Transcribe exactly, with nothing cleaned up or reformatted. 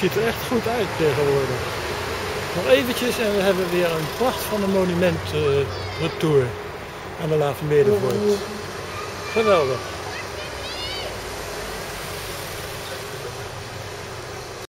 ziet er echt goed uit tegenwoordig. Nog eventjes en we hebben weer een pracht van een monument uh, retour aan de Lavermeerdervoort. Geweldig.